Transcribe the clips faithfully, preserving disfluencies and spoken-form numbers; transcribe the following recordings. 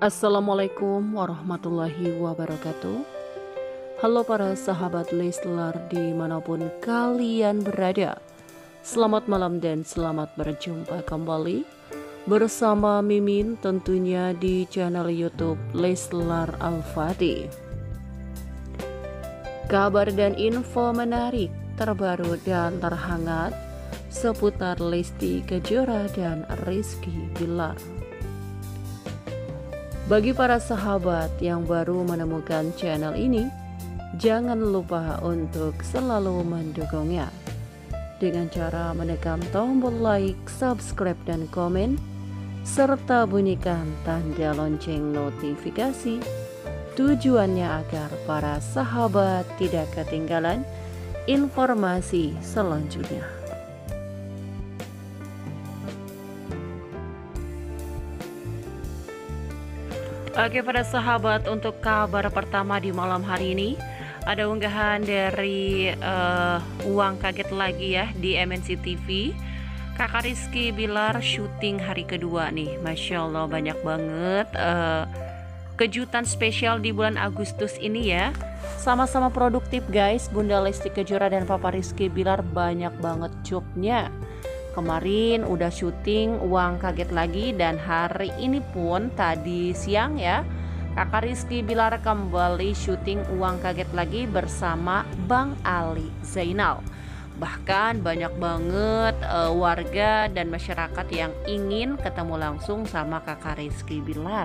Assalamualaikum warahmatullahi wabarakatuh. Halo para sahabat Leslar dimanapun kalian berada. Selamat malam dan selamat berjumpa kembali bersama Mimin tentunya di channel YouTube Leslar Al-Fatih. Kabar dan info menarik, terbaru dan terhangat seputar Lesti Kejora dan Rizky Bilar. Bagi para sahabat yang baru menemukan channel ini, jangan lupa untuk selalu mendukungnya dengan cara menekan tombol like, subscribe, dan komen, serta bunyikan tanda lonceng notifikasi. Tujuannya agar para sahabat tidak ketinggalan informasi selanjutnya. Oke para sahabat, untuk kabar pertama di malam hari ini ada unggahan dari uh, Uang Kaget Lagi ya di M N C T V. Kakak Rizky Bilar syuting hari kedua nih, Masya Allah banyak banget uh, kejutan spesial di bulan Agustus ini ya. Sama-sama produktif guys, Bunda Lesti Kejora dan Papa Rizky Bilar banyak banget jobnya. Kemarin udah syuting Uang Kaget Lagi, dan hari ini pun tadi siang ya Kakak Rizky Bilar kembali syuting Uang Kaget Lagi bersama Bang Ali Zainal. Bahkan banyak banget uh, warga dan masyarakat yang ingin ketemu langsung sama Kakak Rizky Bilar.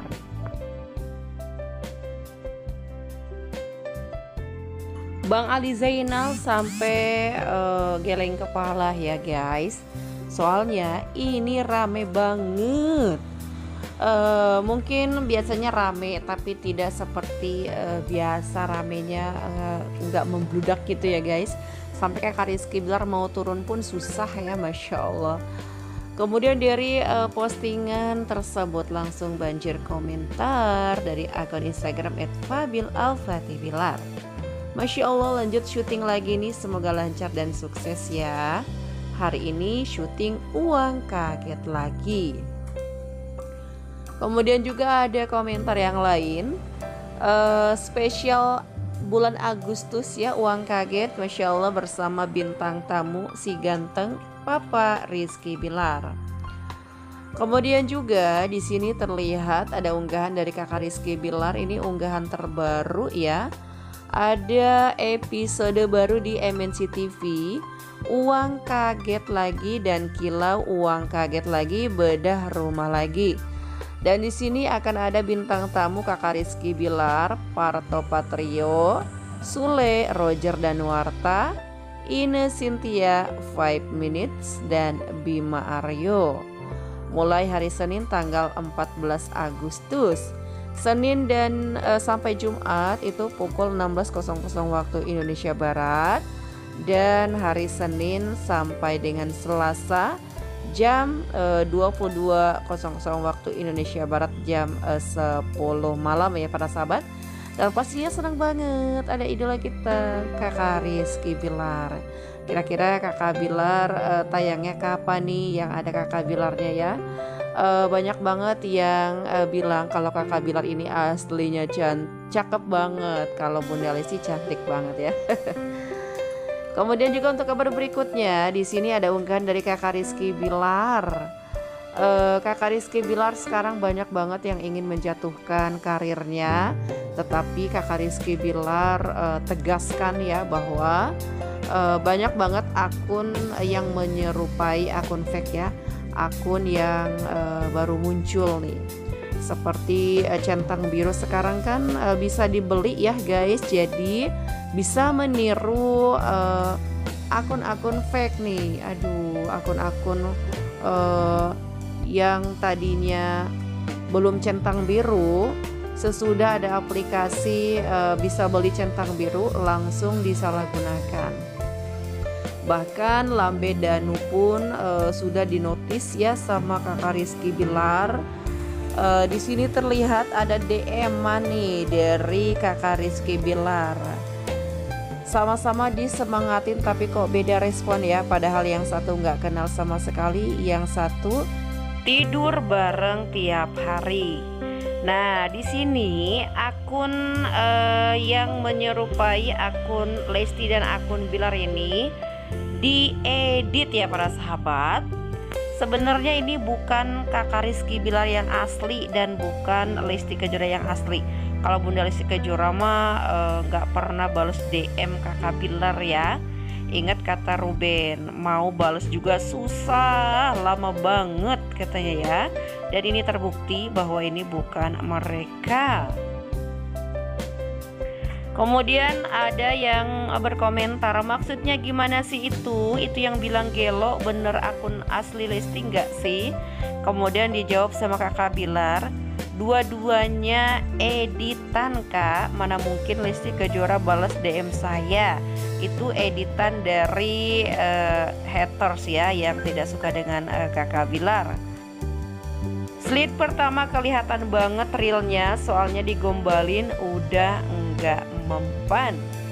Bang Ali Zainal sampai uh, geleng kepala ya guys. Soalnya ini rame banget. uh, Mungkin biasanya rame, tapi tidak seperti uh, biasa ramenya, uh, nggak membludak gitu ya guys. Sampai Kakak Rizky Bilar mau turun pun susah ya, Masya Allah. Kemudian dari uh, postingan tersebut langsung banjir komentar dari akun Instagram et fabil al fatih bilar. Masya Allah, lanjut syuting lagi nih, semoga lancar dan sukses ya. Hari ini syuting Uang Kaget Lagi. Kemudian juga ada komentar yang lain, uh, spesial bulan Agustus ya Uang Kaget, Masya Allah, bersama bintang tamu si ganteng Papa Rizky Bilar. Kemudian juga di sini terlihat ada unggahan dari Kakak Rizky Bilar, ini unggahan terbaru ya. Ada episode baru di M N C T V, Uang Kaget Lagi dan Kilau Uang Kaget Lagi bedah rumah lagi. Dan di sini akan ada bintang tamu Kakak Rizky Bilar, Parto Patrio, Sule, Roger Danuarta, Ine Cynthia, five minutes, dan Bima Aryo. Mulai hari Senin tanggal empat belas Agustus. Senin dan uh, sampai Jumat itu pukul enam belas waktu Indonesia Barat, dan hari Senin sampai dengan Selasa jam uh, dua puluh dua waktu Indonesia Barat, jam uh, sepuluh malam ya para sahabat. Dan pastinya senang banget ada idola kita Kakak Rizky Bilar. Kira-kira Kakak Bilar uh, tayangnya kapan nih, yang ada Kakak Bilarnya ya. Uh, banyak banget yang uh, bilang kalau Kakak Bilar ini aslinya can cakep banget, kalau Bunda Lesti cantik banget ya. Kemudian juga untuk kabar berikutnya, di sini ada unggahan dari Kakak Rizky Bilar. Uh, Kakak Rizky Bilar sekarang banyak banget yang ingin menjatuhkan karirnya, tetapi Kakak Rizky Bilar uh, tegaskan ya bahwa uh, banyak banget akun yang menyerupai akun fake ya, akun yang uh, baru muncul nih, seperti uh, centang biru sekarang kan uh, bisa dibeli ya guys, jadi bisa meniru uh, akun-akun fake nih. Aduh, akun-akun uh, yang tadinya belum centang biru, sesudah ada aplikasi uh, bisa beli centang biru langsung disalahgunakan. Bahkan Lambe Danu pun uh, sudah dinotis ya sama Kakak Rizky Bilar. Uh, di sini terlihat ada D M-an nih dari Kakak Rizky Bilar. Sama-sama disemangatin tapi kok beda respon ya. Padahal yang satu nggak kenal sama sekali, yang satu tidur bareng tiap hari. Nah, di sini akun eh, yang menyerupai akun Lesti dan akun Bilar ini diedit ya para sahabat. Sebenarnya ini bukan kakak Rizky Bilar yang asli dan bukan Lesti Kejora yang asli. Kalau Bunda Lesti Kejora mah eh, nggak pernah balas D M kakak Bilar ya. Ingat kata Ruben, mau balas juga susah, lama banget katanya ya. Dan ini terbukti bahwa ini bukan mereka. Kemudian ada yang berkomentar, maksudnya gimana sih itu? Itu yang bilang gelo bener akun asli Lesti nggak sih? Kemudian dijawab sama kakak Bilar, dua-duanya editan kak, mana mungkin Lesti Kejora balas D M saya. Itu editan dari uh, haters ya, yang tidak suka dengan uh, kakak Bilar. Slide pertama kelihatan banget realnya, soalnya digombalin udah enggak mempan.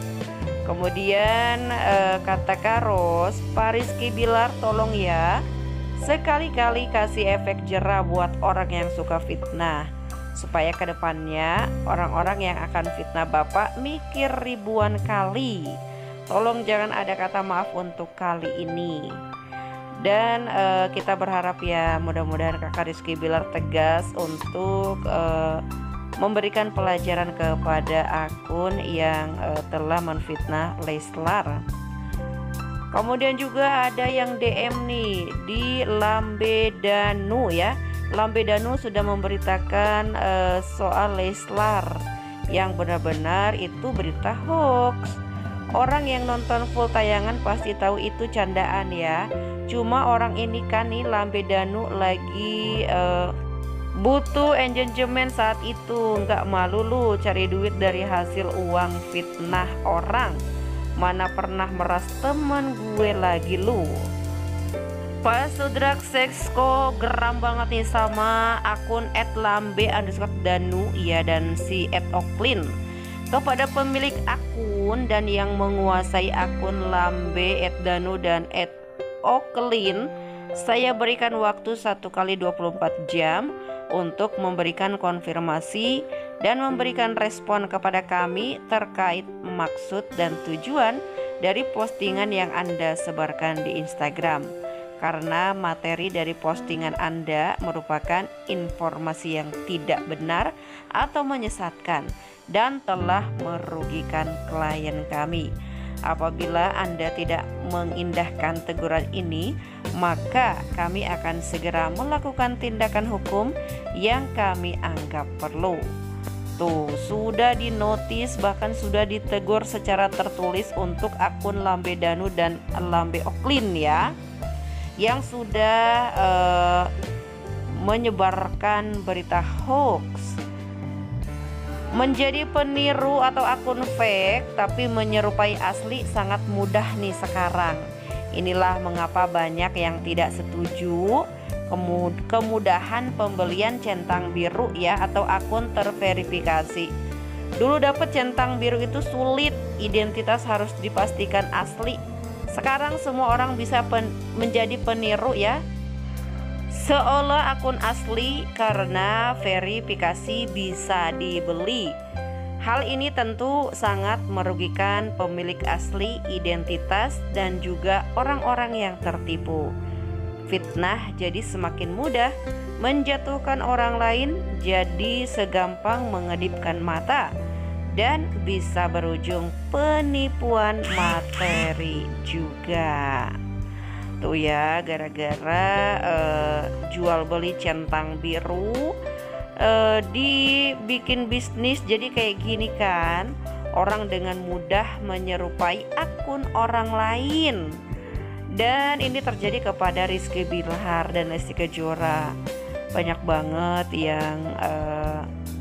Kemudian uh, kata Karos, Pak Rizky Bilar tolong ya, sekali-kali kasih efek jera buat orang yang suka fitnah, supaya kedepannya orang-orang yang akan fitnah Bapak mikir ribuan kali. Tolong jangan ada kata maaf untuk kali ini. Dan uh, kita berharap ya mudah-mudahan kakak Rizky Bilar tegas untuk uh, memberikan pelajaran kepada akun yang uh, telah menfitnah Leslar. Kemudian juga ada yang D M nih di Lambedanu ya. Lambedanu sudah memberitakan uh, soal Leslar yang benar-benar itu berita hoax. Orang yang nonton full tayangan pasti tahu itu candaan ya. Cuma orang ini kan nih Lambedanu lagi uh, butuh engagement saat itu. Nggak malu lu cari duit dari hasil uang fitnah orang. Mana pernah meras temen gue lagi lu. Pak Sudrak Sexko geram banget nih sama akun et lambe underscore danu ya, dan si et oklin. Kepada pemilik akun dan yang menguasai akun lambe et danu dan et oklin, saya berikan waktu satu kali dua puluh empat jam untuk memberikan konfirmasi dan memberikan respon kepada kami terkait maksud dan tujuan dari postingan yang Anda sebarkan di Instagram. Karena materi dari postingan Anda merupakan informasi yang tidak benar atau menyesatkan dan telah merugikan klien kami. Apabila Anda tidak mengindahkan teguran ini, maka kami akan segera melakukan tindakan hukum yang kami anggap perlu. Tuh, sudah dinotis, bahkan sudah ditegur secara tertulis untuk akun Lambedanu dan Lambe Oklin ya, yang sudah uh, menyebarkan berita hoax. Menjadi peniru atau akun fake tapi menyerupai asli sangat mudah nih sekarang. Inilah mengapa banyak yang tidak setuju kemudahan pembelian centang biru ya, atau akun terverifikasi. Dulu dapat centang biru itu sulit, identitas harus dipastikan asli. Sekarang semua orang bisa pen menjadi peniru ya, seolah akun asli karena verifikasi bisa dibeli. Hal ini tentu sangat merugikan pemilik asli identitas dan juga orang-orang yang tertipu. Fitnah jadi semakin mudah, menjatuhkan orang lain jadi segampang mengedipkan mata, dan bisa berujung penipuan materi juga. Tuh ya, gara-gara uh, jual beli centang biru, uh, dibikin bisnis jadi kayak gini kan. Orang dengan mudah menyerupai akun orang lain. Dan ini terjadi kepada Rizky Bilar dan Lesti Kejora. Banyak banget yang uh,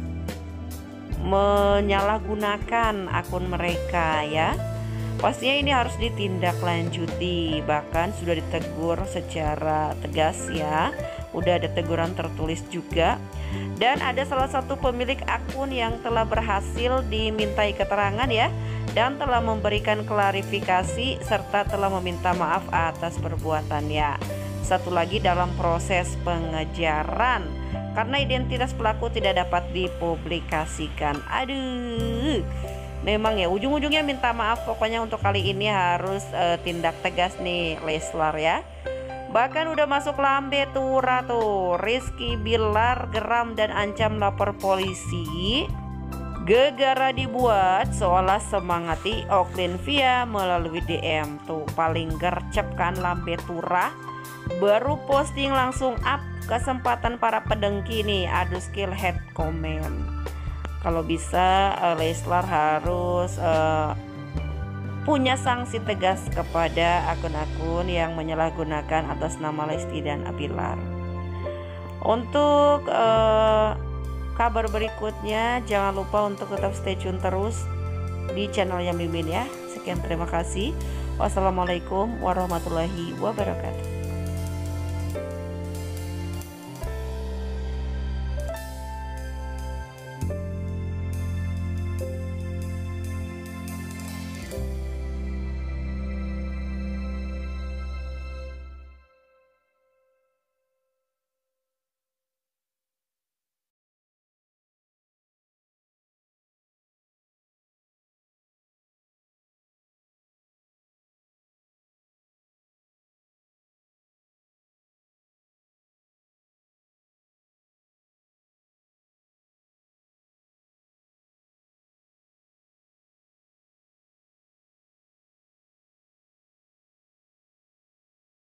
menyalahgunakan akun mereka ya. Pastinya ini harus ditindaklanjuti, bahkan sudah ditegur secara tegas ya. Udah ada teguran tertulis juga. Dan ada salah satu pemilik akun yang telah berhasil dimintai keterangan ya, dan telah memberikan klarifikasi serta telah meminta maaf atas perbuatannya. Satu lagi dalam proses pengejaran karena identitas pelaku tidak dapat dipublikasikan. Aduh, memang ya ujung-ujungnya minta maaf. Pokoknya untuk kali ini harus uh, tindak tegas nih Leslar ya. Bahkan udah masuk lambe Tura tuh. Rizky Bilar geram dan ancam lapor polisi. Gegara dibuat seolah semangati Oklin via melalui D M tuh. Paling gercep kan lambe Tura. Baru posting langsung up. Kesempatan para pedengki nih adu skill head comment. Kalau bisa uh, Leslar harus uh, punya sanksi tegas kepada akun-akun yang menyalahgunakan atas nama Lesti dan Bilar. Untuk uh, kabar berikutnya jangan lupa untuk tetap stay tune terus di channelnya Mimin ya. Sekian, terima kasih. Wassalamualaikum warahmatullahi wabarakatuh.